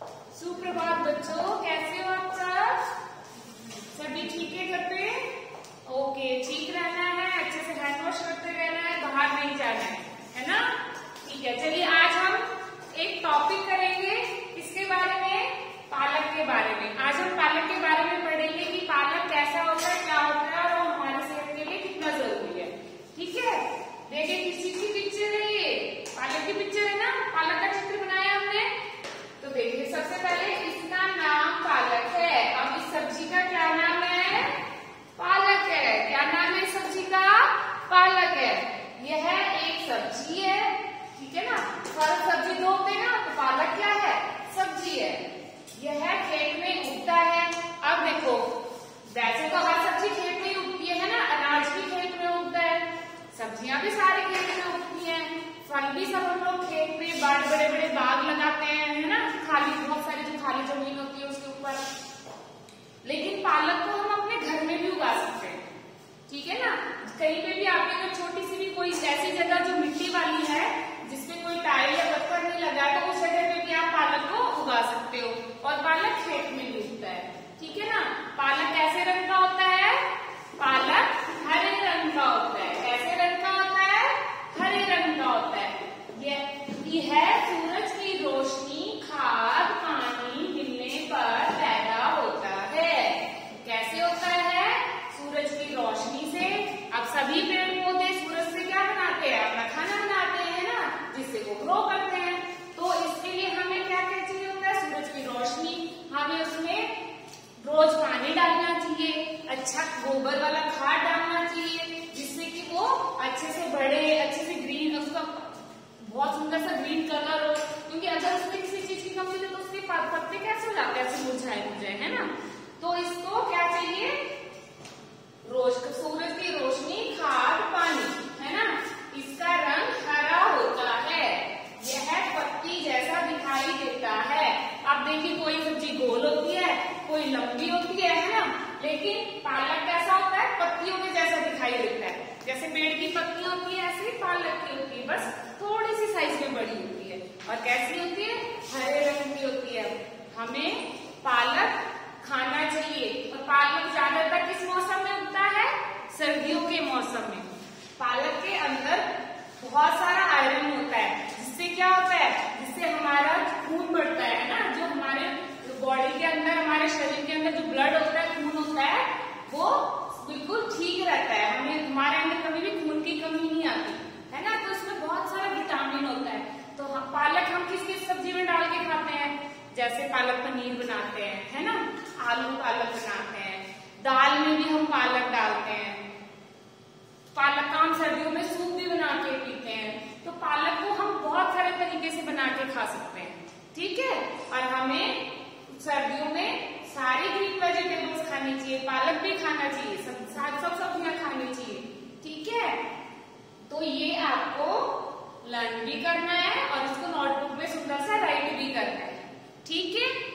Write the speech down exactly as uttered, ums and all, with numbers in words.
सुप्रभात बच्चों, कैसे हो आप सब? सभी ठीक है घर पे? ओके, ठीक रहना है, अच्छे से हैंड वॉश करते रहना है, बाहर नहीं जाना है, है ना? ठीक है, चलिए आज हम एक टॉपिक करेंगे इसके बारे में, पालक के बारे में। आज हम पालक के बारे में पढ़ेंगे कि पालक कैसा होता है, क्या होता है और वो हमारे सेहत के लिए कितना जरूरी है। ठीक है, देखिए किस चीज की पिक्चर है ये? पालक की पिक्चर है ना, पालक का चित्र बनाया हमने। तो देखिए सबसे पहले इसका नाम पालक है। अब इस सब्जी का क्या नाम है? पालक है। क्या नाम है इस सब्जी का? पालक है। यह एक सब्जी है, ठीक है ना? फल सब्जी दो होते हैं ना, तो पालक क्या है? सब्जी है। यह खेत में उगता है। अब देखो, वैसे तो हर सब्जी खेत में उगती है ना, अनाज भी खेत में उगता है, सब्जियां भी सारे खेत में उगती हैं, फल भी सब हम लोग खेत में बड़े बड़े बड़े बाग लगाते हैं, है ना? खाली बहुत सारी जो खाली जमीन होती है उसके ऊपर। लेकिन पालक को हम अपने घर में भी उगा सकते हैं, ठीक है ना? कहीं पे भी आपके अगर छोटी सी भी कोई ऐसी जगह जो मिट्टी वाली है जिसपे कोई टाइल या पत्थर नहीं लगा, तो उस जगह पे भी आप पालक को उगा सकते हो। और पालक खेत में भी उगता है, ठीक है ना? पालक कैसे रंग का होता है? पालक हरे रंग का होता है। कैसे रंग का होता है? हरे रंग का होता है। यह सूरज की रोशनी, खाद, पानी मिलने पर पैदा होता है। कैसे होता है? सूरज की रोशनी से। अब सभी पेड़ पौधे सूरज से क्या बनाते हैं? अपना खाना बनाते हैं ना, जिससे वो ग्रो करते हैं। तो इसके लिए हमें क्या क्या चाहिए होता है? सूरज की रोशनी। हमें उसमें रोज पानी डालना चाहिए, अच्छा गोबर वाला खाद डालना चाहिए, जिससे कि वो अच्छे से बढ़े, अच्छे से ग्रीन, उसका बहुत सुंदर सा ग्रीन कलर हो। क्योंकि अगर उसमें किसी चीज की कमी है तो उसके पत्ते कैसे हो जाते हैं? ऐसे मुरझाए मुरझाए, है ना? तो इसको क्या चाहिए? रोज सूरज की रोशनी, खाद, पानी, है ना? इसका रंग हरा होता है। यह पत्ती जैसा दिखाई देता है। अब देखिए, कोई सब्जी गोल होती है, कोई लंबी होती है, है ना? लेकिन पालक कैसा होता है? पत्तियों के जैसा दिखाई देता है। जैसे पेड़ की पत्तियां होती है, ऐसे ही पालक की होती है, बस थोड़ी सी साइज में बड़ी होती है। और कैसी होती है? हरे रंग की होती है। हमें पालक खाना चाहिए। और पालक ज्यादातर किस मौसम में उगता है? सर्दियों के मौसम में। पालक के अंदर बहुत सारा आयरन होता है, जिससे क्या होता है? जिससे हमारा खून बढ़ता है ना, जो हमारे बॉडी के अंदर, हमारे शरीर के अंदर जो ब्लड होता है, खून होता है, वो बिल्कुल ठीक रहता है। हमें हमारे अंदर कभी भी खून की कमी नहीं आती, है ना? तो इसमें बहुत सारा विटामिन होता है। तो हम पालक हम किस किस सब्जी में डाल के खाते हैं? जैसे पालक पनीर बनाते हैं, है ना? आलू पालक बनाते हैं, दाल में भी हम पालक डालते हैं। पालक का हम सर्दियों में सूप भी बना के पीते हैं। तो पालक को हम बहुत सारे तरीके से बना के खा सकते हैं, ठीक है? और हमें सर्दियों में सारी ग्रीन वेजिटेबल्स खानी चाहिए, पालक भी खाना चाहिए, सब सब सब सब्जियां खानी चाहिए, ठीक है? तो ये आपको लर्न भी करना है और इसको नोटबुक में सुंदर सा राइट भी करना है, ठीक है?